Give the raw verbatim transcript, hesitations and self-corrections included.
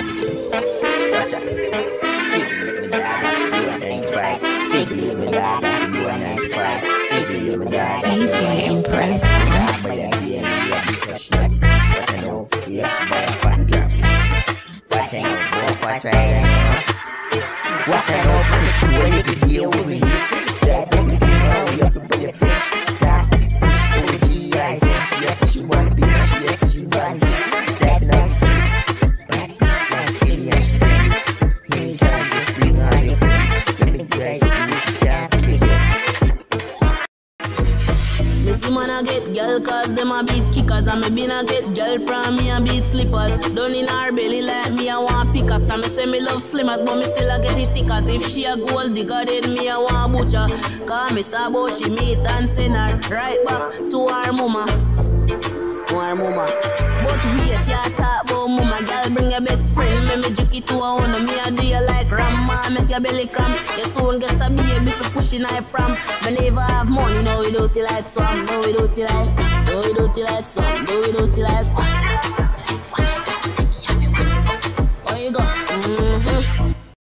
Watch out. Figure me dad, you are ninety-five. Figure me dad, you are ninety-five. Figure me dad. D J Impress. Watch I know, yeah, boy, fat girl. Watch I know, boy, fat right. Watch I know, but it's cool, you can deal with me. Jack, you can be a bitch. That O G, I think she has, she want to be, she has, she want to be. Jack, no, please. She has friends. Me can't just bring all your friends. Let me try to use the jack to get. Me see man a get girl cause them a beat kickers. And me been a get girl from me a beat slippers. Down in her belly like me a want pickaxe. And me say me love slimmers but me still a get it thickers. If she a gold digger then me a want butcher. Cause me start about she meat and send her right back to her mama. To her mama. But wait, ya talk about mama. Girl bring your best friend. Me me jerk it to a owner. Me a do you like grandma. Make your belly cramp. You soon get a baby for pushing her pram. Me never have money. No we do it like some. No we do it like. No we do it like some. No we do it like.